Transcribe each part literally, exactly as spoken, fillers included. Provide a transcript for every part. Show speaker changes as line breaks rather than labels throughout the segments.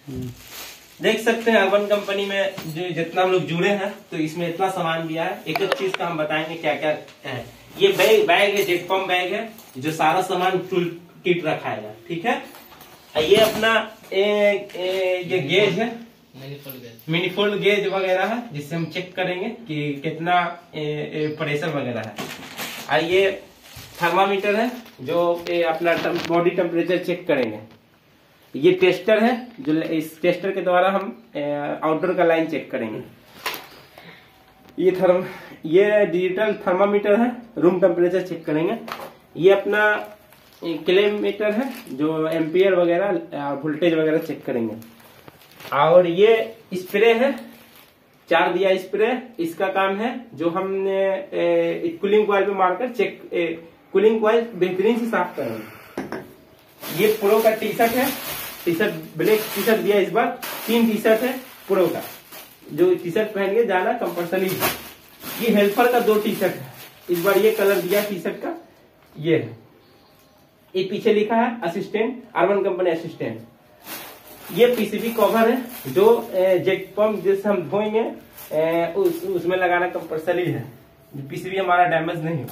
देख सकते हैं अर्बन कंपनी में जो जितना हम लोग जुड़े हैं तो इसमें इतना सामान दिया है। एक एक चीज का हम बताएंगे क्या क्या है। ये बैग बैग है, जेट पम्प बैग है जो सारा सामान टूल किट रखाएगा। ठीक है, ये अपना ए, ए, ये गेज है, मिनीफोल्ड गेज वगैरह है जिससे हम चेक करेंगे कि कितना ए, ए, प्रेशर वगैरह है। और ये थर्मामीटर है जो ए, अपना बॉडी टेम्परेचर चेक करेंगे। ये टेस्टर है जो इस टेस्टर के द्वारा हम आउटडोर का लाइन चेक करेंगे। ये थर्म ये डिजिटल थर्मामीटर है, रूम टेम्परेचर चेक करेंगे। ये अपना किलोमीटर है जो एम्पियर वगैरह वोल्टेज वगैरह चेक करेंगे। और ये स्प्रे है, चार दिया स्प्रे, इसका काम है जो हमने कूलिंग कॉइल पे मारकर चेक कूलिंग कॉइल बेहतरीन से साफ करेंगे। ये प्रो का टी शर्ट है, T shirt black T shirt दिया इस बार। तीन टी शर्ट है प्रो का, जो टी शर्ट पहन के जाना कंपल्सरी है। ये हेल्पर का दो टी शर्ट है, इस बार ये कलर दिया टी शर्ट का, ये है। ये पीछे लिखा है असिस्टेंट, अर्बन कंपनी असिस्टेंट। ये पीसीबी कवर है जो जेट पंप जिससे हम धोएंगे उस, उसमें लगाना कंपल्सरी है, पीसीबी हमारा डैमेज नहीं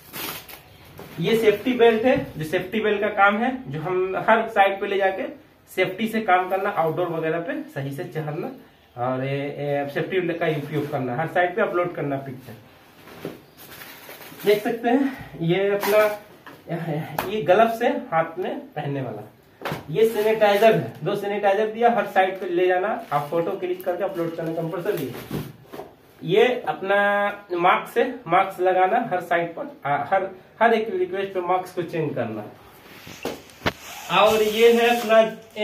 हो। ये सेफ्टी बेल्ट है जो सेफ्टी बेल्ट का काम है जो हम हर साइड पे ले जाके सेफ्टी से काम करना, आउटडोर वगैरह पे सही से चढ़ना और सेफ्टी बेल्ट का उपयोग करना, हर साइड पे अपलोड करना पिक्चर। देख सकते हैं ये अपना ये ग्लव्स है हाथ में पहनने वाला। ये सैनिटाइजर है, दो सैनिटाइजर दिया, हर साइड पे ले जाना, आप फोटो क्लिक करके अपलोड करना कंपल्सरी है। ये अपना मास्क है, मास्क लगाना हर साइड पर, हर हर एक रिक्वेस्ट पे मास्क को चेंज करना। और ये है अपना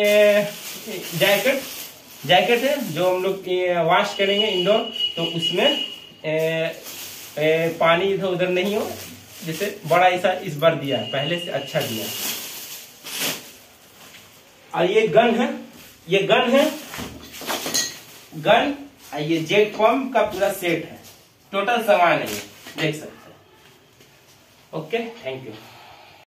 जैकेट, जैकेट है जो हम लोग वॉश करेंगे इंडोर, तो उसमें ए, ए, पानी इधर उधर नहीं हो, जैसे बड़ा ऐसा इस बार दिया है, पहले से अच्छा दिया। और ये गन है, ये गन है गन और ये जेट पंप का पूरा सेट है, टोटल सामान है ये, देख सकते हैं। Okay, thank you.